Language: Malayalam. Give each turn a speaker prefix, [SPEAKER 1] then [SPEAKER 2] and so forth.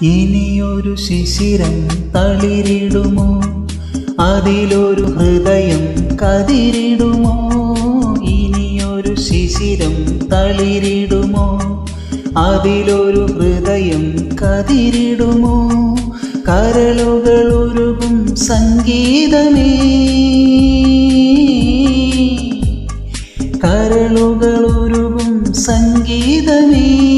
[SPEAKER 1] ഇനിയൊരു ശിശിരം തളിരിടുമോ, അതിലൊരു ഹൃദയം കതിരിടുമോ? ഇനിയൊരു ശിശിരം തളിരിടുമോ, അതിലൊരു ഹൃദയം കതിരിടുമോ? കരളുകൾ ഉരുകും സംഗീതമേ, കരളുകൾ ഉരുകും സംഗീതമേ,